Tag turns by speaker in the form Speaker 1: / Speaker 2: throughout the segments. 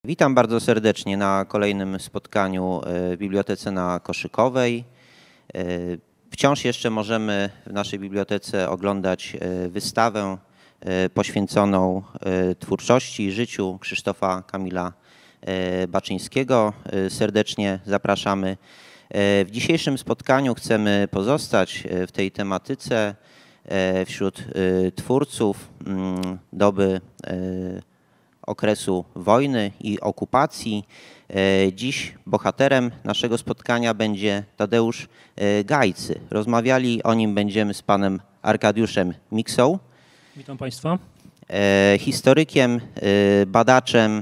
Speaker 1: Witam bardzo serdecznie na kolejnym spotkaniu w Bibliotece na Koszykowej. Wciąż jeszcze możemy w naszej bibliotece oglądać wystawę poświęconą twórczości i życiu Krzysztofa Kamila Baczyńskiego. Serdecznie zapraszamy. W dzisiejszym spotkaniu chcemy pozostać w tej tematyce wśród twórców doby okresu wojny i okupacji. Dziś bohaterem naszego spotkania będzie Tadeusz Gajcy. Rozmawiali o nim będziemy z panem Arkadiuszem Miksą.
Speaker 2: Witam państwa.
Speaker 1: Historykiem, badaczem,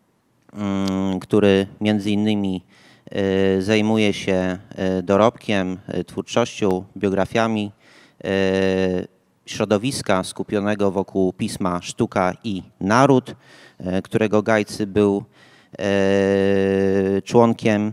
Speaker 1: który między innymi zajmuje się dorobkiem, twórczością, biografiami środowiska skupionego wokół pisma Sztuka i Naród, którego Gajcy był członkiem.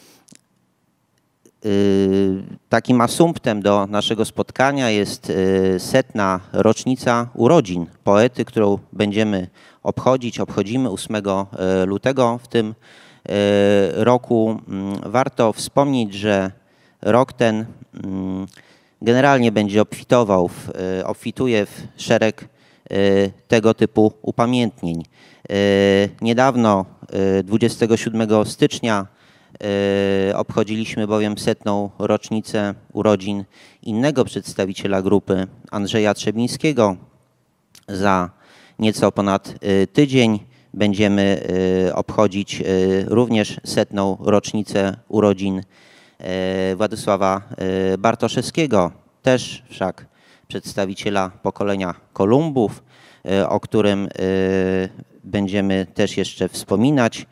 Speaker 1: Takim asumptem do naszego spotkania jest 100. rocznica urodzin poety, którą będziemy obchodzimy 8 lutego w tym roku. Warto wspomnieć, że rok ten generalnie będzie obfituje w szereg tego typu upamiętnień. Niedawno, 27 stycznia, obchodziliśmy bowiem 100. rocznicę urodzin innego przedstawiciela grupy, Andrzeja Trzebińskiego. Za nieco ponad tydzień będziemy obchodzić również 100. rocznicę urodzin Władysława Bartoszewskiego, też wszak przedstawiciela pokolenia Kolumbów, o którym będziemy też jeszcze wspominać.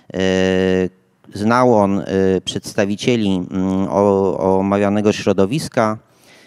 Speaker 1: Znał on przedstawicieli omawianego środowiska,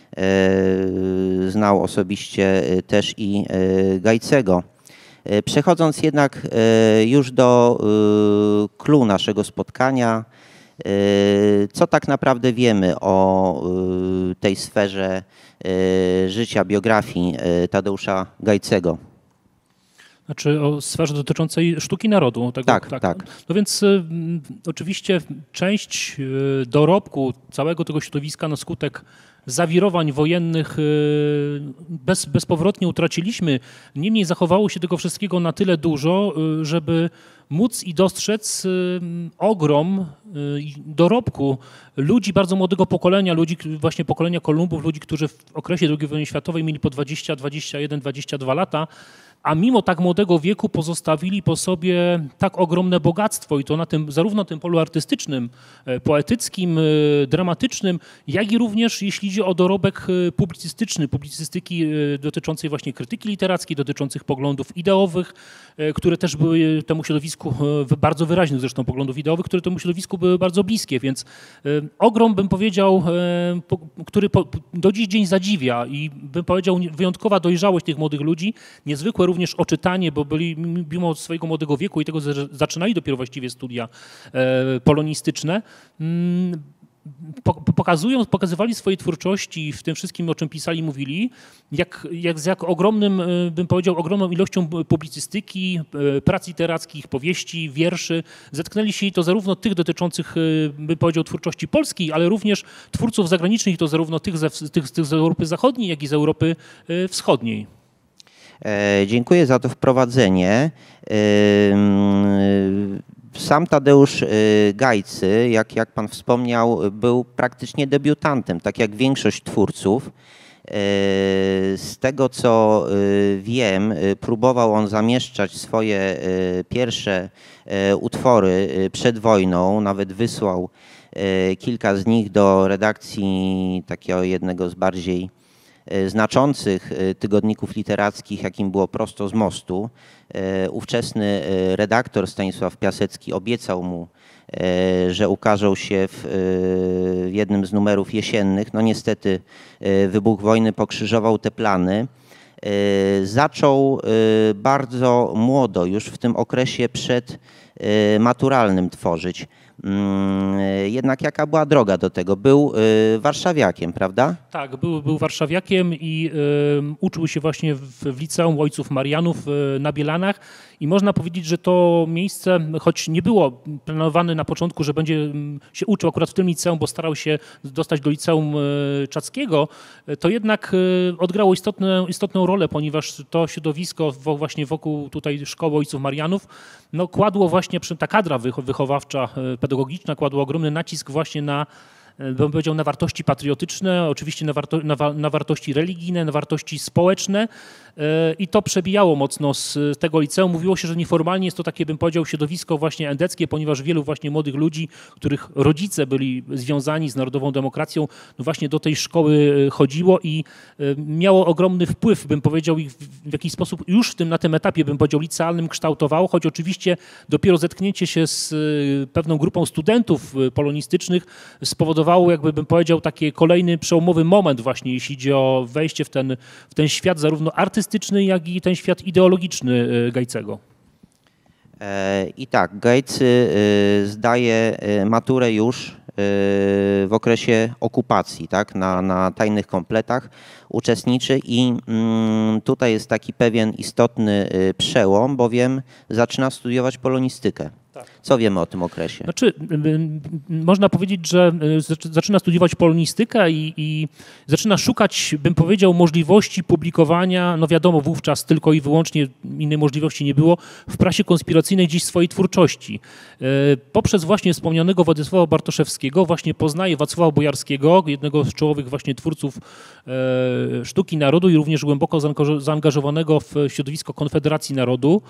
Speaker 1: znał osobiście też i Gajcego. Przechodząc jednak już do clou naszego spotkania, co tak naprawdę wiemy o tej sferze życia, biografii Tadeusza Gajcego?
Speaker 2: Znaczy o sferze dotyczącej sztuki narodu. Tak. No więc oczywiście część dorobku całego tego środowiska na skutek zawirowań wojennych bezpowrotnie utraciliśmy. Niemniej zachowało się tego wszystkiego na tyle dużo, żeby móc i dostrzec ogrom dorobku ludzi bardzo młodego pokolenia, ludzi właśnie pokolenia Kolumbów, ludzi, którzy w okresie II wojny światowej mieli po 20, 21, 22 lata, a mimo tak młodego wieku pozostawili po sobie tak ogromne bogactwo i to na tym, zarówno tym polu artystycznym, poetyckim, dramatycznym, jak i również jeśli idzie o dorobek publicystyczny, publicystyki dotyczącej właśnie krytyki literackiej, dotyczących poglądów ideowych, które też były temu środowisku bardzo wyraźnych zresztą poglądów ideowych, które temu środowisku były bardzo bliskie, więc ogrom, bym powiedział, który do dziś dzień zadziwia i bym powiedział wyjątkowa dojrzałość tych młodych ludzi, niezwykłe również oczytanie, bo byli mimo swojego młodego wieku i tego zaczynali dopiero właściwie studia polonistyczne, pokazywali swojej twórczości w tym wszystkim, o czym pisali, mówili, z jak ogromnym, bym powiedział, ogromną ilością publicystyki, prac literackich, powieści, wierszy. Zetknęli się i to zarówno tych dotyczących, bym powiedział, twórczości polskiej, ale również twórców zagranicznych, to zarówno tych z Europy Zachodniej, jak i z Europy Wschodniej.
Speaker 1: Dziękuję za to wprowadzenie. Sam Tadeusz Gajcy, jak pan wspomniał, był praktycznie debiutantem, tak jak większość twórców. Z tego, co wiem, próbował on zamieszczać swoje pierwsze utwory przed wojną, nawet wysłał kilka z nich do redakcji takiego jednego z bardziej znaczących tygodników literackich, jakim było Prosto z Mostu. Ówczesny redaktor Stanisław Piasecki obiecał mu, że ukażą się w jednym z numerów jesiennych. No niestety wybuch wojny pokrzyżował te plany. Zaczął bardzo młodo, już w tym okresie przedmaturalnym tworzyć. Jednak jaka była droga do tego? Był warszawiakiem, prawda?
Speaker 2: Tak, był warszawiakiem i uczył się właśnie w liceum Ojców Marianów na Bielanach i można powiedzieć, że to miejsce, choć nie było planowane na początku, że będzie się uczył akurat w tym liceum, bo starał się dostać do liceum czackiego, to jednak odgrało istotną rolę, ponieważ to środowisko właśnie wokół tutaj szkoły Ojców Marianów no, kładło właśnie, ta kadra wychowawcza, pedagogiczna kładła ogromny nacisk właśnie na, bym powiedział, na wartości patriotyczne, oczywiście na wartości religijne, na wartości społeczne i to przebijało mocno z tego liceum. Mówiło się, że nieformalnie jest to takie, bym powiedział, środowisko właśnie endeckie, ponieważ wielu właśnie młodych ludzi, których rodzice byli związani z narodową demokracją, no właśnie do tej szkoły chodziło i miało ogromny wpływ, bym powiedział, i w jakiś sposób już na tym etapie, bym powiedział, licealnym kształtowało, choć oczywiście dopiero zetknięcie się z pewną grupą studentów polonistycznych spowodowało, jakby bym powiedział, taki kolejny przełomowy moment właśnie, jeśli idzie o wejście w ten świat zarówno artystyczny, jak i ten świat ideologiczny Gajcego.
Speaker 1: I tak, Gajcy zdaje maturę już w okresie okupacji, tak? Na tajnych kompletach uczestniczy i tutaj jest taki pewien istotny przełom, bowiem zaczyna studiować polonistykę. Tak. Co wiemy o tym okresie?
Speaker 2: Znaczy, można powiedzieć, że zaczyna studiować polonistykę i zaczyna szukać, bym powiedział, możliwości publikowania, no wiadomo, wówczas tylko i wyłącznie innej możliwości nie było, w prasie konspiracyjnej gdzieś swojej twórczości. Poprzez właśnie wspomnianego Władysława Bartoszewskiego właśnie poznaje Wacława Bojarskiego, jednego z czołowych właśnie twórców sztuki narodu i również głęboko zaangażowanego w środowisko Konfederacji Narodu.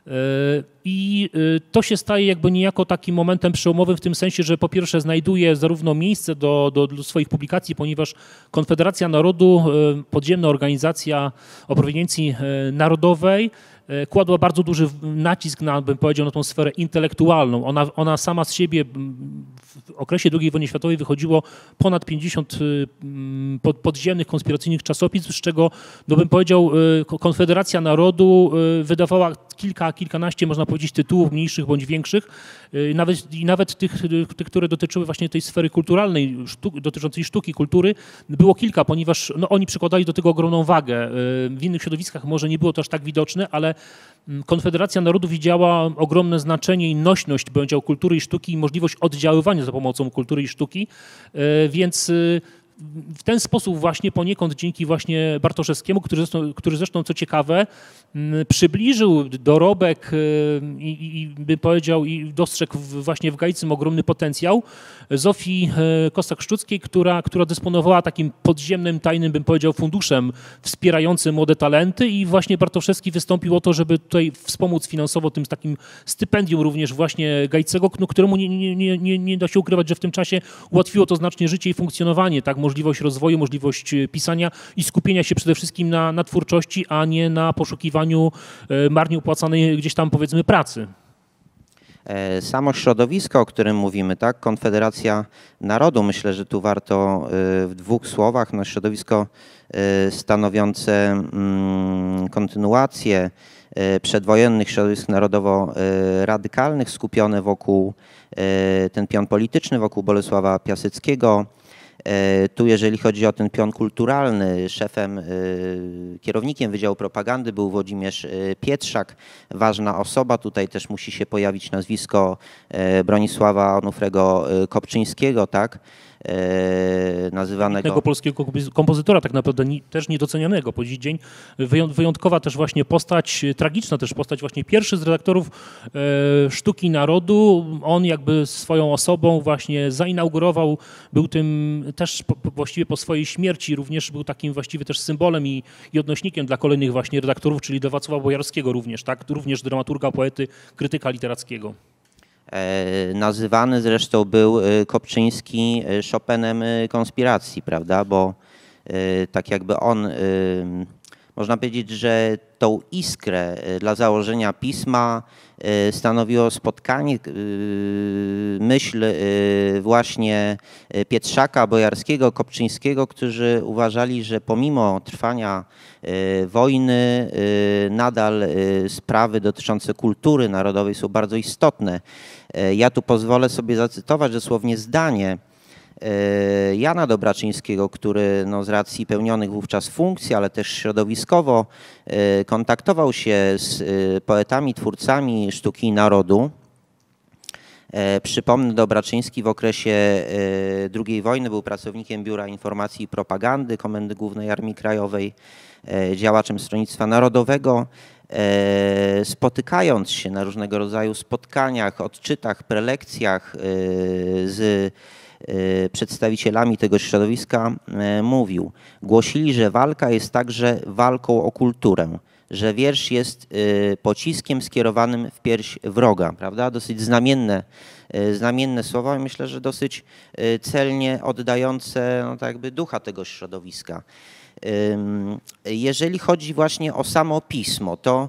Speaker 2: I to się staje jakby niejako takim momentem przełomowym w tym sensie, że po pierwsze znajduje zarówno miejsce do swoich publikacji, ponieważ Konfederacja Narodu, podziemna organizacja o proweniencji narodowej, kładła bardzo duży nacisk na, bym powiedział, na tą sferę intelektualną. Ona sama z siebie w okresie II wojny światowej wychodziło ponad 50 podziemnych, konspiracyjnych czasopism, z czego, no bym powiedział, Konfederacja Narodu wydawała kilkanaście, można powiedzieć, tytułów mniejszych bądź większych, nawet tych, które dotyczyły właśnie tej sfery kulturalnej, dotyczącej sztuki, kultury, było kilka, ponieważ no, oni przykładali do tego ogromną wagę. W innych środowiskach może nie było to aż tak widoczne, ale Konfederacja Narodu widziała ogromne znaczenie i nośność, bym powiedział, kultury i sztuki i możliwość oddziaływania za pomocą kultury i sztuki, więc w ten sposób właśnie poniekąd dzięki właśnie Bartoszewskiemu, który zresztą co ciekawe przybliżył dorobek i bym powiedział i dostrzegł właśnie w Gajcym ogromny potencjał Zofii Kossak-Szczuckiej, która dysponowała takim podziemnym, tajnym, bym powiedział, funduszem wspierającym młode talenty i właśnie Bartoszewski wystąpił o to, żeby tutaj wspomóc finansowo tym takim stypendium również właśnie Gajcego, któremu nie da się ukrywać, że w tym czasie ułatwiło to znacznie życie i funkcjonowanie, tak, możliwość rozwoju, możliwość pisania i skupienia się przede wszystkim na twórczości, a nie na poszukiwaniu marnie opłacanej gdzieś tam, powiedzmy, pracy.
Speaker 1: Samo środowisko, o którym mówimy, tak, Konfederacja Narodu, myślę, że tu warto w dwóch słowach, no, środowisko stanowiące kontynuację przedwojennych środowisk narodowo-radykalnych, skupione wokół, ten pion polityczny wokół Bolesława Piaseckiego. Tu jeżeli chodzi o ten pion kulturalny, kierownikiem Wydziału Propagandy był Włodzimierz Pietrzak, ważna osoba. Tutaj też musi się pojawić nazwisko Bronisława Onufrego Kopczyńskiego, tak? Nazywanego
Speaker 2: polskiego kompozytora, tak naprawdę też niedocenianego po dziś dzień. Wyjątkowa też właśnie postać, tragiczna też postać, właśnie pierwszy z redaktorów Sztuki Narodu. On jakby swoją osobą właśnie zainaugurował, był tym też właściwie po swojej śmierci również był takim właściwie też symbolem i odnośnikiem dla kolejnych właśnie redaktorów, czyli dla Wacława Bojarskiego również, tak? Również dramaturga, poety, krytyka literackiego.
Speaker 1: Nazywany zresztą był Kopczyński Chopinem konspiracji, prawda, bo tak jakby on Można powiedzieć, że tą iskrę dla założenia pisma stanowiło spotkanie, myśl właśnie Pietrzaka, Bojarskiego, Kopczyńskiego, którzy uważali, że pomimo trwania wojny nadal sprawy dotyczące kultury narodowej są bardzo istotne. Ja tu pozwolę sobie zacytować dosłownie zdanie Jana Dobraczyńskiego, który z racji pełnionych wówczas funkcji, ale też środowiskowo kontaktował się z poetami, twórcami sztuki i narodu. Przypomnę, Dobraczyński w okresie II wojny był pracownikiem Biura Informacji i Propagandy Komendy Głównej Armii Krajowej, działaczem Stronnictwa Narodowego. Spotykając się na różnego rodzaju spotkaniach, odczytach, prelekcjach z przedstawicielami tego środowiska mówił, głosili, że walka jest także walką o kulturę, że wiersz jest pociskiem skierowanym w pierś wroga, prawda? Dosyć znamienne słowa i myślę, że dosyć celnie oddające tak jakby ducha tego środowiska. Jeżeli chodzi właśnie o samo pismo, to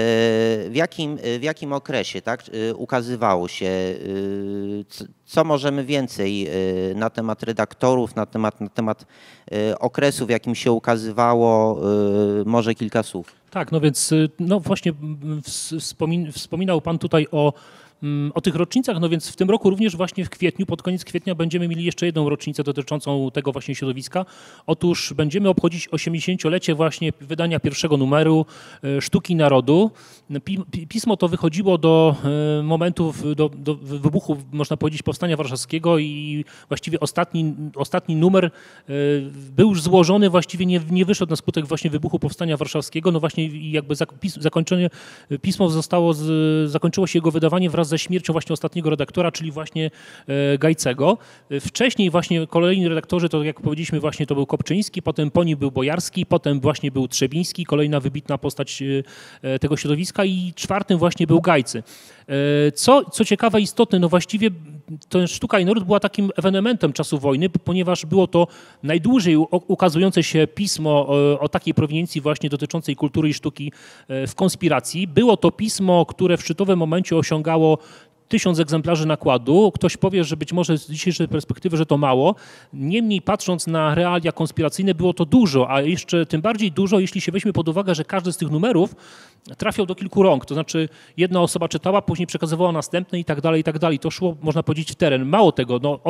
Speaker 1: w jakim okresie tak, ukazywało się, co możemy więcej na temat redaktorów, na temat okresu, w jakim się ukazywało, może kilka słów.
Speaker 2: Tak, no więc właśnie wspominał Pan tutaj o tych rocznicach, no więc w tym roku również właśnie w kwietniu, pod koniec kwietnia będziemy mieli jeszcze jedną rocznicę dotyczącą tego właśnie środowiska. Otóż będziemy obchodzić 80-lecie właśnie wydania pierwszego numeru Sztuki Narodu. Pismo to wychodziło do momentów, do wybuchu, można powiedzieć, Powstania Warszawskiego i właściwie ostatni numer był już złożony, właściwie nie wyszedł na skutek właśnie wybuchu Powstania Warszawskiego. No właśnie jakby pismo zakończyło się jego wydawanie wraz ze śmiercią właśnie ostatniego redaktora, czyli właśnie Gajcego. Wcześniej właśnie kolejni redaktorzy, to jak powiedzieliśmy właśnie to był Kopczyński, potem po nim był Bojarski, potem właśnie był Trzebiński, kolejna wybitna postać tego środowiska i czwartym właśnie był Gajcy. Co ciekawe, istotne, no właściwie to Sztuka i Naród była takim ewenementem czasu wojny, ponieważ było to najdłużej ukazujące się pismo o takiej prowiniencji właśnie dotyczącej kultury i sztuki w konspiracji. Było to pismo, które w szczytowym momencie osiągało 1000 egzemplarzy nakładu. Ktoś powie, że być może z dzisiejszej perspektywy, że to mało. Niemniej patrząc na realia konspiracyjne było to dużo, a jeszcze tym bardziej dużo, jeśli się weźmie pod uwagę, że każdy z tych numerów trafiał do kilku rąk. To znaczy jedna osoba czytała, później przekazywała następne i tak dalej, i tak dalej. To szło, można powiedzieć, w teren. Mało tego, no,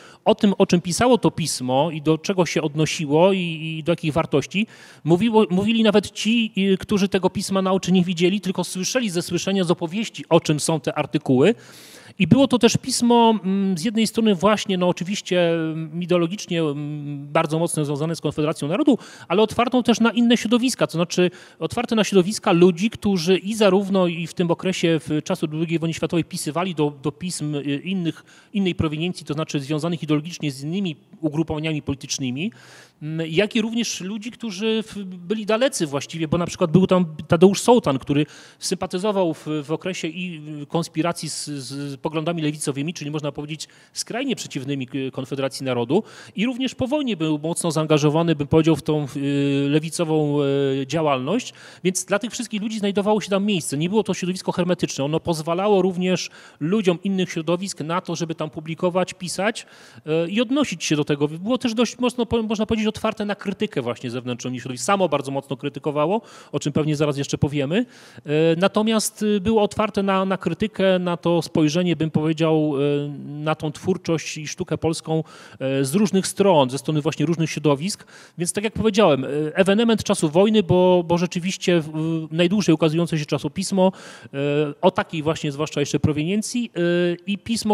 Speaker 2: o czym pisało to pismo i do czego się odnosiło i do jakich wartości, mówili nawet ci, którzy tego pisma na oczy nie widzieli, tylko słyszeli ze słyszenia, z opowieści, o czym są te artykuły. I było to też pismo z jednej strony właśnie, no oczywiście ideologicznie bardzo mocno związane z Konfederacją Narodu, ale otwartą też na inne środowiska, to znaczy otwarte na środowiska ludzi, którzy i zarówno i w tym okresie w czasu II wojny światowej pisywali do pism innej prowiniencji, to znaczy związanych ideologicznie z innymi ugrupowaniami politycznymi, jak i również ludzi, którzy byli dalecy właściwie, bo na przykład był tam Tadeusz Sołtan, który sympatyzował w okresie i konspiracji z poglądami lewicowymi, czyli można powiedzieć skrajnie przeciwnymi Konfederacji Narodu i również po wojnie był mocno zaangażowany, bym powiedział, w tą lewicową działalność, więc dla tych wszystkich ludzi znajdowało się tam miejsce. Nie było to środowisko hermetyczne, ono pozwalało również ludziom innych środowisk na to, żeby tam publikować, pisać i odnosić się do tego. Było też dość mocno, można powiedzieć, otwarte na krytykę właśnie zewnętrzną środowisk. Samo bardzo mocno krytykowało, o czym pewnie zaraz jeszcze powiemy. Natomiast było otwarte na krytykę, na to spojrzenie, bym powiedział, na tą twórczość i sztukę polską z różnych stron, ze strony właśnie różnych środowisk. Więc tak jak powiedziałem, ewenement czasu wojny, bo rzeczywiście najdłużej ukazujące się czasopismo o takiej właśnie zwłaszcza jeszcze prowiniencji i pismo,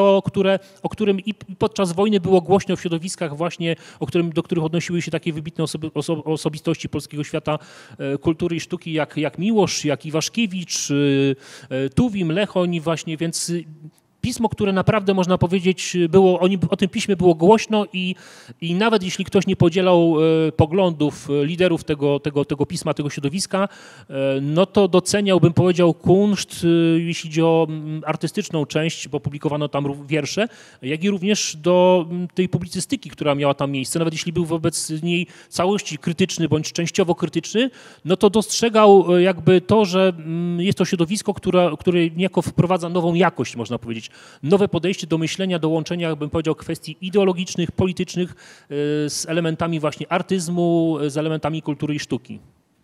Speaker 2: o którym i podczas wojny było głośno w środowiskach właśnie, do których odnosiły się takie wybitne osobistości polskiego świata kultury i sztuki jak Miłosz, jak Iwaszkiewicz, Tuwim, Lechoń właśnie, więc pismo, które naprawdę można powiedzieć było, o tym piśmie było głośno i nawet jeśli ktoś nie podzielał poglądów liderów tego pisma, tego środowiska, no to doceniał, bym powiedział, kunszt, jeśli chodzi o artystyczną część, bo publikowano tam wiersze, jak i również do tej publicystyki, która miała tam miejsce. Nawet jeśli był wobec niej całości krytyczny bądź częściowo krytyczny, no to dostrzegał jakby to, że jest to środowisko, które niejako wprowadza nową jakość, można powiedzieć, nowe podejście do myślenia, do łączenia, bym powiedział, kwestii ideologicznych, politycznych z elementami właśnie artyzmu, z elementami kultury i sztuki.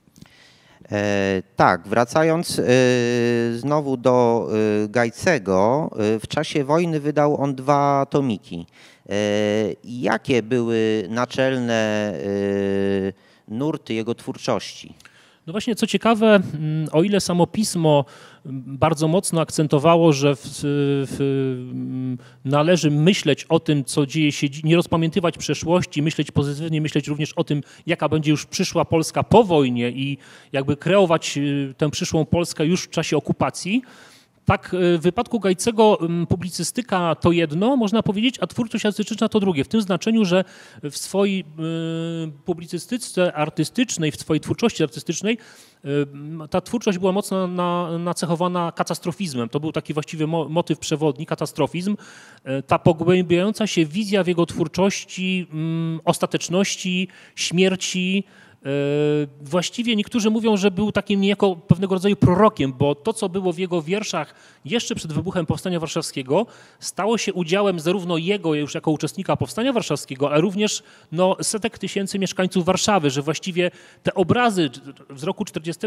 Speaker 1: Tak, wracając znowu do Gajcego, w czasie wojny wydał on 2 tomiki. Jakie były naczelne nurty jego twórczości?
Speaker 2: No właśnie, co ciekawe, o ile samo pismo bardzo mocno akcentowało, że należy myśleć o tym, co dzieje się, nie rozpamiętywać przeszłości, myśleć pozytywnie, myśleć również o tym, jaka będzie już przyszła Polska po wojnie i jakby kreować tę przyszłą Polskę już w czasie okupacji. Tak, w wypadku Gajcego publicystyka to jedno, można powiedzieć, a twórczość artystyczna to drugie. W tym znaczeniu, że w swojej publicystyce artystycznej, w swojej twórczości artystycznej ta twórczość była mocno nacechowana katastrofizmem. To był taki właściwie motyw przewodni, katastrofizm. Ta pogłębiająca się wizja w jego twórczości ostateczności, śmierci. Właściwie niektórzy mówią, że był takim niejako pewnego rodzaju prorokiem, bo to, co było w jego wierszach jeszcze przed wybuchem Powstania Warszawskiego, stało się udziałem zarówno jego już jako uczestnika Powstania Warszawskiego, ale również setek tysięcy mieszkańców Warszawy, że właściwie te obrazy z roku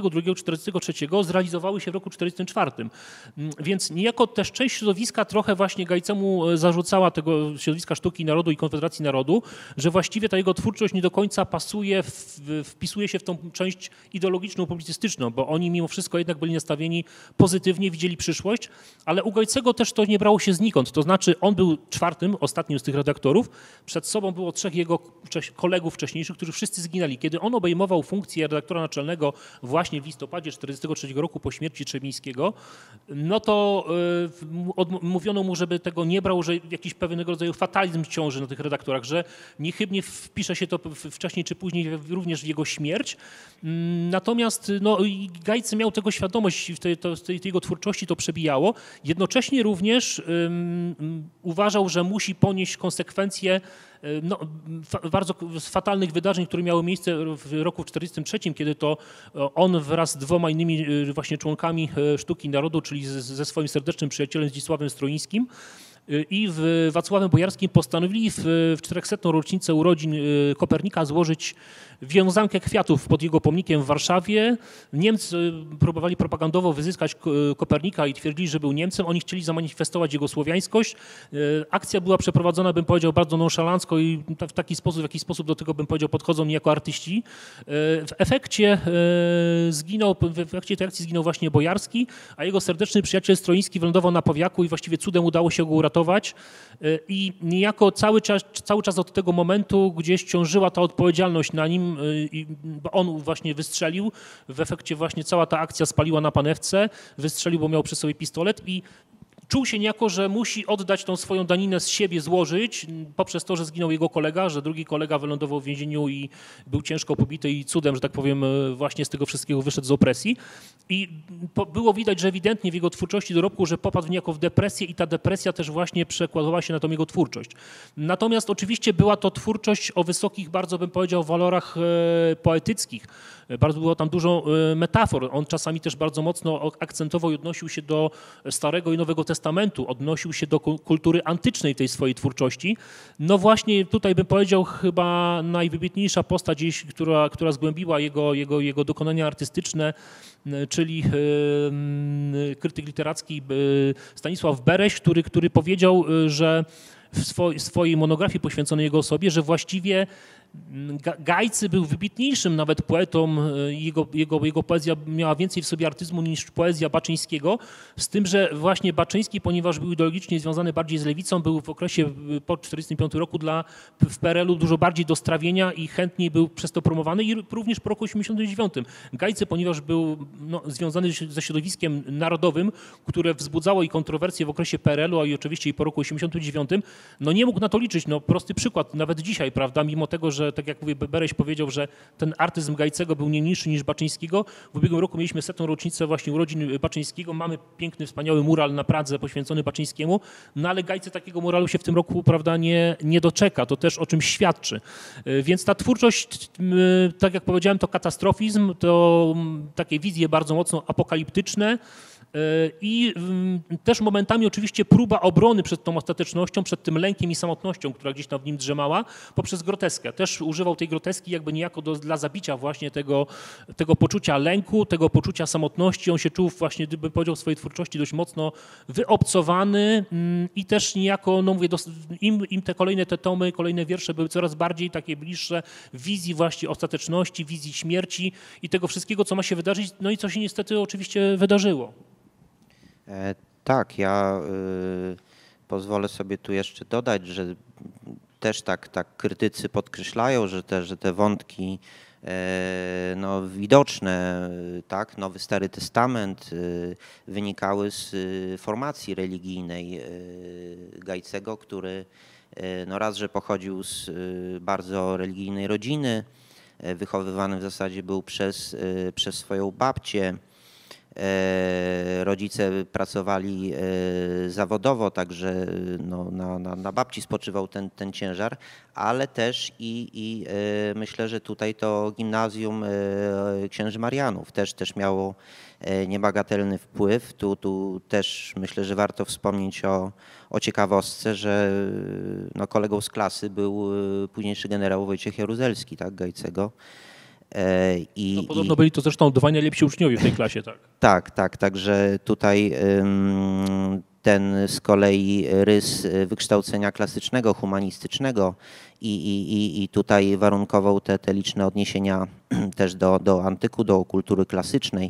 Speaker 2: 42-43 zrealizowały się w roku 44. Więc niejako też część środowiska trochę właśnie Gajcemu zarzucała, tego środowiska Sztuki i Narodu i Konfederacji Narodu, że właściwie ta jego twórczość nie do końca pasuje, wpisuje się w tą część ideologiczną, publicystyczną, bo oni mimo wszystko jednak byli nastawieni pozytywnie, widzieli przyszłość, ale u Gajcego też to nie brało się znikąd. To znaczy on był ostatnim z tych redaktorów, przed sobą było 3 jego kolegów wcześniejszych, którzy wszyscy zginęli. Kiedy on obejmował funkcję redaktora naczelnego właśnie w listopadzie 1943 roku po śmierci Trzebińskiego, no to mówiono mu, żeby tego nie brał, że jakiś pewnego rodzaju fatalizm ciąży na tych redaktorach, że niechybnie wpisze się to wcześniej czy później również w jego śmierć. Natomiast Gajcy miał tego świadomość, w tej jego twórczości to przebijało. Jednocześnie również uważał, że musi ponieść konsekwencje bardzo fatalnych wydarzeń, które miały miejsce w roku 1943, kiedy to on wraz z 2 innymi właśnie członkami Sztuki i Narodu, czyli ze swoim serdecznym przyjacielem Zdzisławem Stroińskim i Wacławem Bojarskim postanowili w 400. rocznicę urodzin Kopernika złożyć wiązankę kwiatów pod jego pomnikiem w Warszawie. Niemcy próbowali propagandowo wyzyskać Kopernika i twierdzili, że był Niemcem. Oni chcieli zamanifestować jego słowiańskość. Akcja była przeprowadzona, bym powiedział, bardzo nonszalancko i w jakiś sposób do tego, bym powiedział, podchodzą niejako artyści. W efekcie tej akcji zginął właśnie Bojarski, a jego serdeczny przyjaciel Stroiński wylądował na powiaku i właściwie cudem udało się go uratować. I niejako cały czas od tego momentu gdzieś ciążyła ta odpowiedzialność na nim, bo on właśnie wystrzelił. W efekcie właśnie cała ta akcja spaliła na panewce. Wystrzelił, bo miał przy sobie pistolet i czuł się niejako, że musi oddać tą swoją daninę z siebie, złożyć, poprzez to, że zginął jego kolega, że drugi kolega wylądował w więzieniu i był ciężko pobity i cudem, że tak powiem, właśnie z tego wszystkiego wyszedł z opresji. I było widać, że ewidentnie w jego twórczości dorobku, że popadł niejako w depresję i ta depresja też właśnie przekładała się na tą jego twórczość. Natomiast oczywiście była to twórczość o wysokich, bardzo bym powiedział, walorach poetyckich. Bardzo było tam dużo metafor. On czasami też bardzo mocno akcentował i odnosił się do Starego i Nowego Testamentu, odnosił się do kultury antycznej tej swojej twórczości. No właśnie tutaj bym powiedział chyba najwybitniejsza postać, która zgłębiła jego dokonania artystyczne, czyli krytyk literacki Stanisław Bereś, który powiedział, że w swojej monografii poświęconej jego osobie, że właściwie Gajcy był wybitniejszym nawet poetą, jego poezja miała więcej w sobie artyzmu niż poezja Baczyńskiego, z tym, że właśnie Baczyński, ponieważ był ideologicznie związany bardziej z lewicą, był w okresie po 1945 roku w PRL-u dużo bardziej do strawienia i chętniej był przez to promowany i również po roku 1989. Gajcy, ponieważ był związany ze środowiskiem narodowym, które wzbudzało i kontrowersje w okresie PRL-u, a i oczywiście i po roku 1989, nie mógł na to liczyć. Prosty przykład, nawet dzisiaj, prawda, mimo tego, że tak jak mówię, Bereś powiedział, że ten artyzm Gajcego był nie niższy niż Baczyńskiego. W ubiegłym roku mieliśmy 100. rocznicę właśnie urodzin Baczyńskiego. Mamy piękny, wspaniały mural na Pradze poświęcony Baczyńskiemu, ale Gajcy takiego muralu się w tym roku, prawda, nie doczeka. To też o czymś świadczy. Więc ta twórczość, tak jak powiedziałem, to katastrofizm, to takie wizje bardzo mocno apokaliptyczne, i też momentami oczywiście próba obrony przed tą ostatecznością, przed tym lękiem i samotnością, która gdzieś tam w nim drzemała, poprzez groteskę. Też używał tej groteski jakby niejako dla zabicia właśnie tego poczucia lęku, tego poczucia samotności. On się czuł właśnie, gdyby powiedział w swojej twórczości, dość mocno wyobcowany i też niejako, mówię, im te tomy, kolejne wiersze były coraz bardziej takie bliższe wizji właśnie ostateczności, wizji śmierci i tego wszystkiego, co ma się wydarzyć, i co się niestety oczywiście wydarzyło.
Speaker 1: Tak, ja pozwolę sobie tu jeszcze dodać, że też tak krytycy podkreślają, że te wątki widoczne, tak, Nowy Stary Testament wynikały z formacji religijnej Gajcego, który raz, że pochodził z bardzo religijnej rodziny, wychowywany w zasadzie był przez swoją babcię. Rodzice pracowali zawodowo, także na babci spoczywał ten ciężar, ale też i myślę, że tutaj to gimnazjum księży Marianów też miało niebagatelny wpływ. Tu też myślę, że warto wspomnieć o ciekawostce, że kolegą z klasy był późniejszy generał Wojciech Jaruzelski, tak, Gajcego.
Speaker 2: Podobno byli to zresztą dwaj najlepsi uczniowie w tej klasie, tak?
Speaker 1: Tak, także tutaj ten z kolei rys wykształcenia klasycznego, humanistycznego i tutaj warunkował te liczne odniesienia też do antyku, do kultury klasycznej.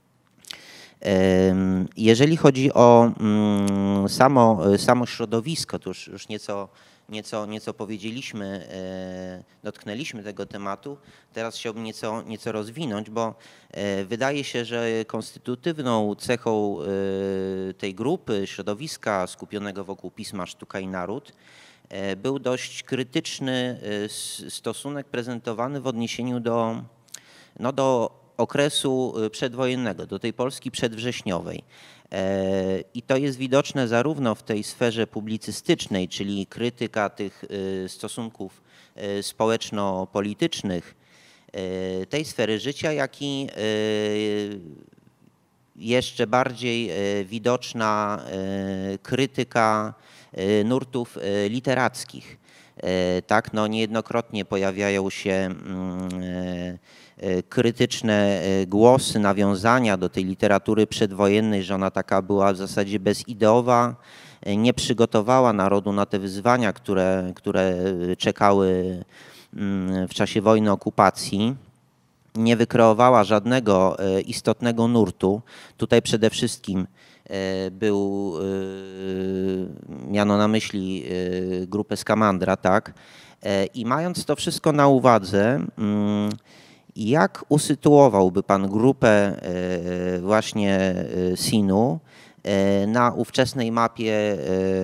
Speaker 1: Jeżeli chodzi o samo środowisko, to już nieco powiedzieliśmy, dotknęliśmy tego tematu. Teraz chciałbym nieco rozwinąć, bo wydaje się, że konstytutywną cechą tej grupy, środowiska skupionego wokół pisma Sztuka i Naród był dość krytyczny stosunek prezentowany w odniesieniu do okresu przedwojennego, do tej Polski przedwrześniowej. I to jest widoczne zarówno w tej sferze publicystycznej, czyli krytyka tych stosunków społeczno-politycznych, tej sfery życia, jak i jeszcze bardziej widoczna krytyka nurtów literackich. Tak, niejednokrotnie pojawiają się krytyczne głosy, nawiązania do tej literatury przedwojennej, że ona taka była w zasadzie bezideowa, nie przygotowała narodu na te wyzwania, które czekały w czasie wojny okupacji, nie wykreowała żadnego istotnego nurtu. Tutaj przede wszystkim miano na myśli grupę Skamandra, tak? I mając to wszystko na uwadze, jak usytuowałby pan grupę właśnie SIN-u na ówczesnej mapie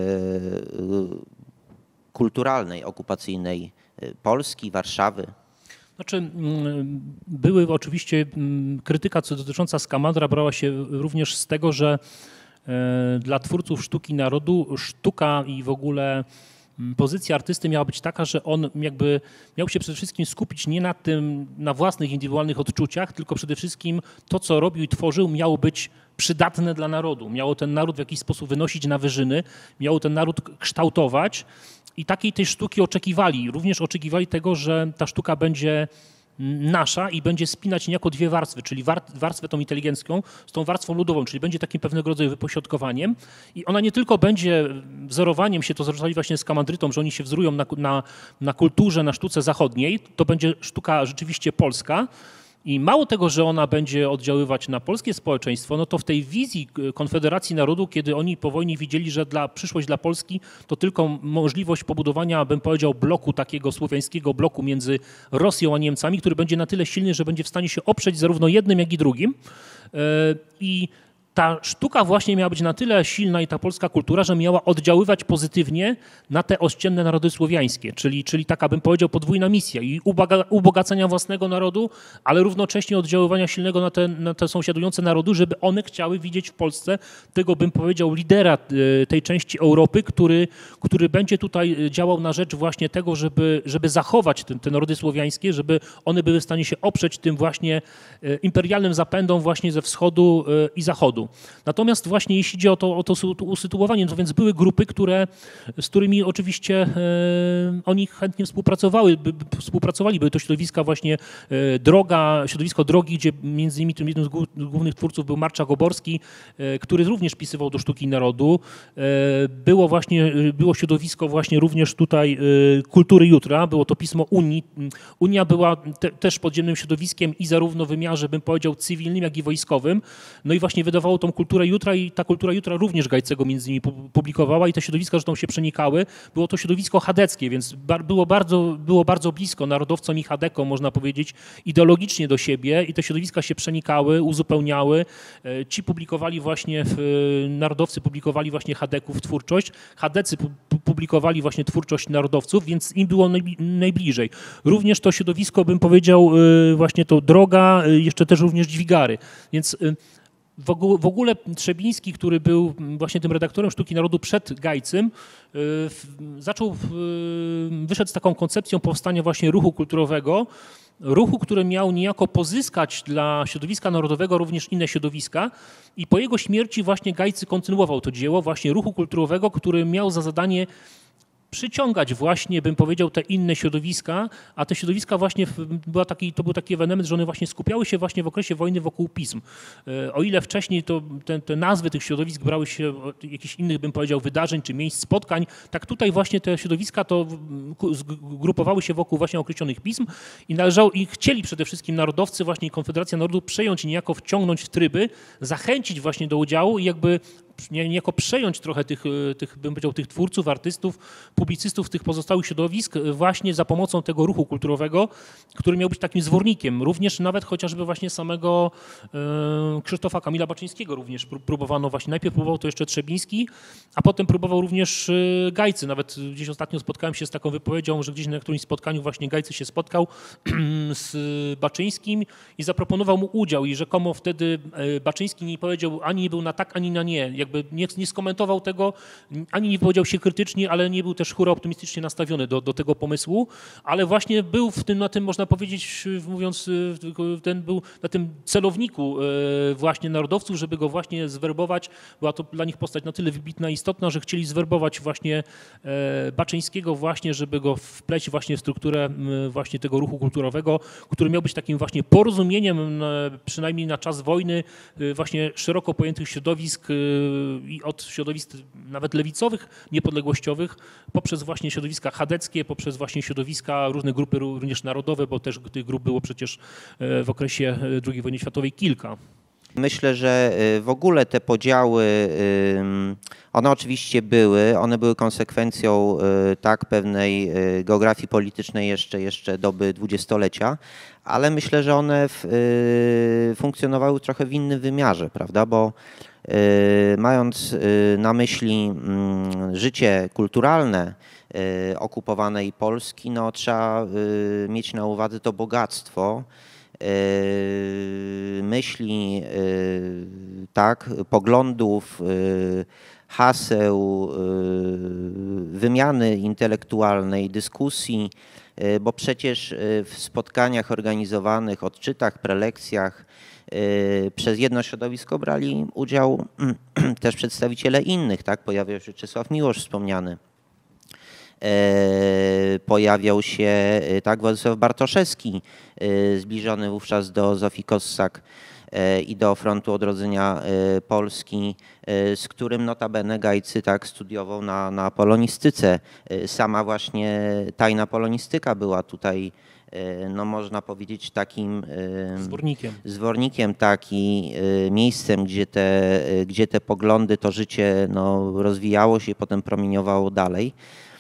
Speaker 1: kulturalnej, okupacyjnej Polski, Warszawy?
Speaker 2: Znaczy, były oczywiście, krytyka dotycząca Skamandra brała się również z tego, że dla twórców sztuki narodu sztuka i w ogóle pozycja artysty miała być taka, że on jakby miał się przede wszystkim skupić nie na własnych indywidualnych odczuciach, tylko przede wszystkim to, co robił i tworzył, miało być przydatne dla narodu. Miało ten naród w jakiś sposób wynosić na wyżyny, miało ten naród kształtować i takiej tej sztuki oczekiwali. Również oczekiwali tego, że ta sztuka będzie nasza i będzie spinać niejako dwie warstwy, czyli warstwę tą inteligencką z tą warstwą ludową, czyli będzie takim pewnego rodzaju wypośrodkowaniem i ona nie tylko będzie wzorowaniem się, to zrozumieli właśnie z Kamandrytą, że oni się wzorują na kulturze, na sztuce zachodniej, to będzie sztuka rzeczywiście polska. I mało tego, że ona będzie oddziaływać na polskie społeczeństwo, no to w tej wizji Konfederacji Narodu, kiedy oni po wojnie widzieli, że przyszłość dla Polski to tylko możliwość pobudowania, bym powiedział, bloku takiego słowiańskiego bloku między Rosją a Niemcami, który będzie na tyle silny, że będzie w stanie się oprzeć zarówno jednym, jak i drugim. I ta sztuka właśnie miała być na tyle silna i ta polska kultura, że miała oddziaływać pozytywnie na te ościenne narody słowiańskie, czyli taka, bym powiedział, podwójna misja i ubogacenia własnego narodu, ale równocześnie oddziaływania silnego na te sąsiadujące narody, żeby one chciały widzieć w Polsce tego, bym powiedział, lidera tej części Europy, który będzie tutaj działał na rzecz właśnie tego, żeby zachować te narody słowiańskie, żeby one były w stanie się oprzeć tym właśnie imperialnym zapędom właśnie ze wschodu i zachodu. Natomiast właśnie jeśli idzie o to usytuowanie, to więc były grupy, z którymi oczywiście oni chętnie współpracowali. Były to środowiska właśnie środowisko Drogi, gdzie między innymi jednym z głównych twórców był Marczak Oborski, który również pisywał do sztuki narodu. Było środowisko właśnie również tutaj Kultury Jutra, było to pismo Unii. Unia była też podziemnym środowiskiem i zarówno w wymiarze, bym powiedział, cywilnym, jak i wojskowym. No i właśnie wydawało tą Kulturę Jutra i ta Kultura Jutra również Gajcego między innymi publikowała i te środowiska zresztą się przenikały. Było to środowisko chadeckie, więc było bardzo blisko narodowcom i chadekom, można powiedzieć, ideologicznie do siebie i te środowiska się przenikały, uzupełniały. Ci publikowali właśnie, narodowcy publikowali właśnie chadeków twórczość, chadecy publikowali właśnie twórczość narodowców, więc im było najbliżej. Również to środowisko, bym powiedział, właśnie to Droga, jeszcze też również Dźwigary, więc w ogóle Trzebiński, który był właśnie tym redaktorem Sztuki Narodu przed Gajcym, wyszedł z taką koncepcją powstania właśnie ruchu kulturowego, który miał niejako pozyskać dla środowiska narodowego również inne środowiska i po jego śmierci właśnie Gajcy kontynuował to dzieło właśnie ruchu kulturowego, który miał za zadanie przyciągać właśnie, bym powiedział, te inne środowiska, a te środowiska właśnie, to był taki ewenement, że one właśnie skupiały się właśnie w okresie wojny wokół pism. O ile wcześniej to te nazwy tych środowisk brały się od jakichś innych, bym powiedział, wydarzeń czy miejsc spotkań, tak tutaj właśnie te środowiska to zgrupowały się wokół właśnie określonych pism i chcieli przede wszystkim narodowcy, właśnie Konfederacja Narodu przejąć i niejako wciągnąć w tryby, zachęcić właśnie do udziału i jakby niejako przejąć trochę bym powiedział, tych twórców, artystów, publicystów tych pozostałych środowisk właśnie za pomocą tego ruchu kulturowego, który miał być takim zwornikiem. Również nawet chociażby właśnie samego Krzysztofa Kamila Baczyńskiego również próbowano właśnie. Najpierw próbował to jeszcze Trzebiński, a potem próbował również Gajcy. Nawet gdzieś ostatnio spotkałem się z taką wypowiedzią, że gdzieś na którymś spotkaniu właśnie Gajcy się spotkał z Baczyńskim i zaproponował mu udział i rzekomo wtedy Baczyński nie powiedział, ani nie był na tak, ani na nie. Jakby nie skomentował tego, ani nie powiedział się krytycznie, ale nie był też hura optymistycznie nastawiony do tego pomysłu, ale właśnie był na tym, można powiedzieć, mówiąc, ten był na tym celowniku właśnie narodowców, żeby go właśnie zwerbować. Była to dla nich postać na tyle wybitna i istotna, że chcieli zwerbować właśnie Baczyńskiego właśnie, żeby go wpleść właśnie w strukturę właśnie tego ruchu kulturowego, który miał być takim właśnie porozumieniem, przynajmniej na czas wojny, właśnie szeroko pojętych środowisk i od środowisk nawet lewicowych, niepodległościowych, poprzez właśnie środowiska chadeckie, poprzez właśnie środowiska, różne grupy również narodowe, bo też tych grup było przecież w okresie II wojny światowej kilka.
Speaker 1: Myślę, że w ogóle te podziały, one oczywiście one były konsekwencją tak pewnej geografii politycznej jeszcze doby dwudziestolecia, ale myślę, że one funkcjonowały trochę w innym wymiarze, prawda, bo mając na myśli życie kulturalne okupowanej Polski, no trzeba mieć na uwadze to bogactwo myśli, tak, poglądów, haseł, wymiany intelektualnej, dyskusji, bo przecież w spotkaniach organizowanych, odczytach, prelekcjach przez jedno środowisko brali udział też przedstawiciele innych, tak, pojawił się Czesław Miłosz wspomniany. Pojawiał się tak Władysław Bartoszewski, zbliżony wówczas do Zofii Kossak i do Frontu Odrodzenia Polski, z którym notabene Gajcy tak studiował na polonistyce. Sama właśnie tajna polonistyka była tutaj, no można powiedzieć, takim zwornikiem, taki miejscem, gdzie te poglądy, to życie no, rozwijało się i potem promieniowało dalej.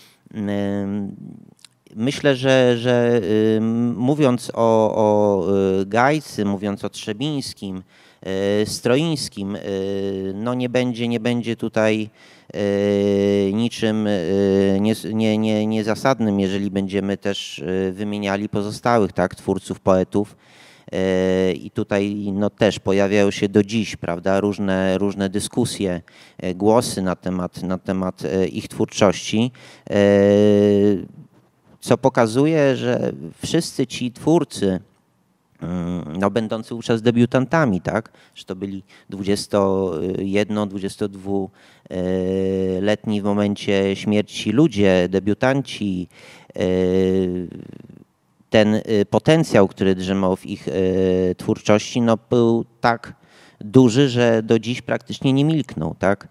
Speaker 1: Myślę, że mówiąc o Gajcy, mówiąc o Trzebińskim, Stroińskim, no nie będzie tutaj niczym niezasadnym, jeżeli będziemy też wymieniali pozostałych tak, twórców, poetów. I tutaj no, też pojawiają się do dziś, prawda, różne dyskusje, głosy na temat ich twórczości, co pokazuje, że wszyscy ci twórcy, no, będący wówczas debiutantami, tak, że to byli 21-22-letni w momencie śmierci ludzie, debiutanci, ten potencjał, który drzemał w ich twórczości, no, był tak duży, że do dziś praktycznie nie milknął, tak?